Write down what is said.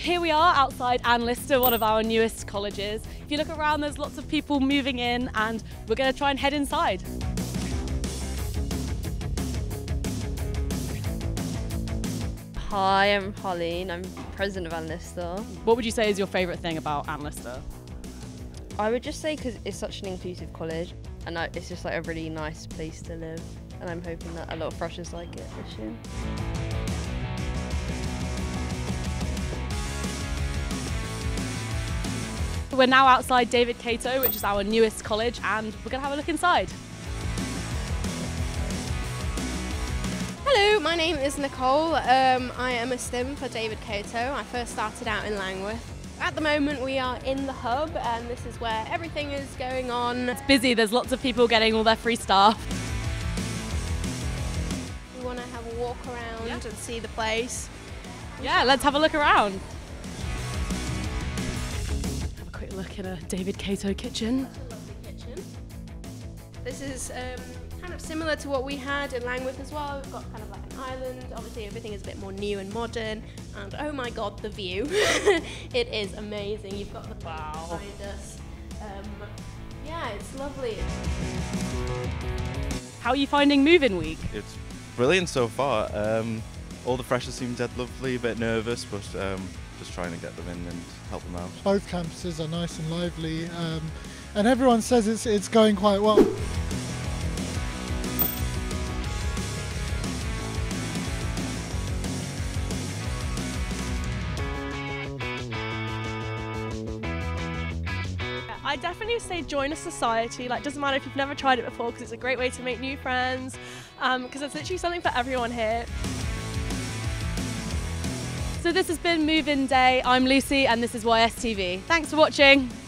here we are outside Anne Lister, one of our newest colleges. If you look around, there's lots of people moving in and we're going to try and head inside. Hi, I'm Pauline. I'm president of Anne Lister. What would you say is your favourite thing about Anne Lister? I would just say because it's such an inclusive college and it's just like a really nice place to live, and I'm hoping that a lot of freshers like it this year. We're now outside David Cato, which is our newest college, and we're going to have a look inside. Hello, my name is Nicole. I am a STEM for David Cato. I first started out in Langworth. At the moment we are in the hub and this is where everything is going on. It's busy, there's lots of people getting all their free stuff. We want to have a walk around and see the place. Yeah, let's have a look around. Have a quick look at a David Cato kitchen. Such a lovely kitchen. This is kind of similar to what we had in Langworth as well. We've got kind of like an island. Obviously everything is a bit more new and modern. And oh my god, the view. It is amazing. You've got the behind us. Yeah, it's lovely. How are you finding move-in week? It's brilliant so far. All the freshers seem dead lovely, a bit nervous, but just trying to get them in and help them out. Both campuses are nice and lively, and everyone says it's going quite well. I definitely say join a society. Like, doesn't matter if you've never tried it before, because it's a great way to make new friends, because it's literally something for everyone here. So this has been Move-In Day. I'm Lucy and this is YSTV. Thanks for watching.